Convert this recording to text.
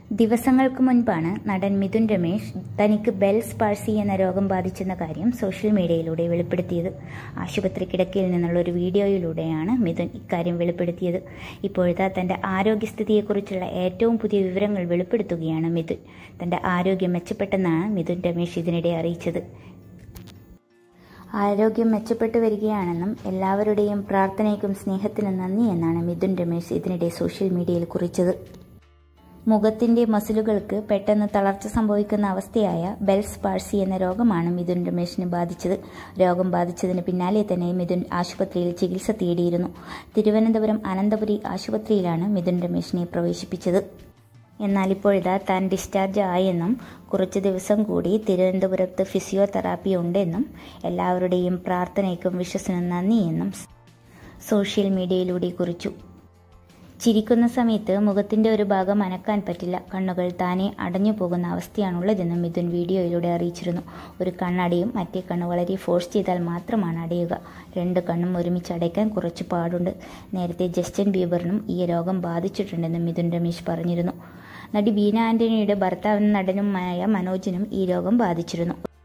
ദിവസങ്ങൾക്ക് മുൻപാണ് നടൻ മിഥുൻ രമേശ് തനിക്ക് ബെൽസ് പാൾസി എന്ന രോഗം ബാധിച്ചെന്ന കാര്യം സോഷ്യൽ മീഡിയയിലൂടെ വെളിപ്പെടുത്തിയത്. ആശുപത്രി കിടക്കയിൽ നിന്നുള്ള ഒരു വീഡിയോയിലൂടെയാണ് മിഥുൻ ഇക്കാര്യം വെളിപ്പെടുത്തിയത്. ഇപ്പോഴത്തെ തന്റെ ആരോഗ്യസ്ഥിതിയെക്കുറിച്ചുള്ള ഏറ്റവും പുതിയ വിവരങ്ങൾ വെളിപ്പെടുത്തുകയാണ് മിഥുൻ. തന്റെ ആരോഗ്യം മെച്ചപ്പെട്ടെന്നാണ് മിഥുൻ രമേശ് ഇതിനിടെ അറിയിച്ചത്. ആരോഗ്യം മെച്ചപ്പെട്ടു വരികയാണെന്നും എല്ലാവരുടെയും പ്രാർത്ഥനയ്ക്കും സ്നേഹത്തിനും നന്ദി എന്നാണ് മിഥുൻ രമേശ് ഇതിനിടെ സോഷ്യൽ മീഡിയയിൽ കുറിച്ചത്. മുഖത്തിന്റെ മസിലുകൾക്ക് പെട്ടെന്ന് തളർച്ച സംഭവിക്കുന്ന അവസ്ഥയായ ബെൽസ് പാൾസി എന്ന രോഗമാണ് മിഥുൻ രമേശിന് ബാധിച്ചത്. രോഗം ബാധിച്ചതിന് പിന്നാലെ തന്നെ മിഥുൻ ആശുപത്രിയിൽ ചികിത്സ തേടിയിരുന്നു. തിരുവനന്തപുരം അനന്തപുരി ആശുപത്രിയിലാണ് മിഥുൻ രമേശിനെ പ്രവേശിപ്പിച്ചത്. എന്നാൽ ഇപ്പോഴിതാ താൻ ഡിസ്ചാർജ് ആയെന്നും കുറച്ച് ദിവസം കൂടി തിരുവനന്തപുരത്ത് ഫിസിയോതെറാപ്പി ഉണ്ടെന്നും എല്ലാവരുടെയും പ്രാർത്ഥനയ്ക്കും വിശ്വസനും നന്ദിയെന്നും സോഷ്യൽ മീഡിയയിലൂടെ കുറിച്ചു. ചിരിക്കുന്ന സമയത്ത് മുഖത്തിന്റെ ഒരു ഭാഗം അനക്കാൻ പറ്റില്ല, കണ്ണുകൾ താനെ അടഞ്ഞു പോകുന്ന അവസ്ഥയാണുള്ളതെന്നും മിഥുൻ വീഡിയോയിലൂടെ അറിയിച്ചിരുന്നു. ഒരു കണ്ണടയും മറ്റേ കണ്ണ് വളരെ ഫോഴ്സ് ചെയ്താൽ മാത്രമാണ് അടയുക. രണ്ട് കണ്ണും ഒരുമിച്ച് അടയ്ക്കാൻ കുറച്ച് പാടുണ്ട്. നേരത്തെ ജസ്റ്റിൻ ബീബറിനും ഈ രോഗം ബാധിച്ചിട്ടുണ്ടെന്നും മിഥുൻ രമേശ് പറഞ്ഞിരുന്നു. നടി ബീന ആന്റണിയുടെ ഭർത്താവിനും നടനുമായ മനോജിനും ഈ രോഗം ബാധിച്ചിരുന്നു.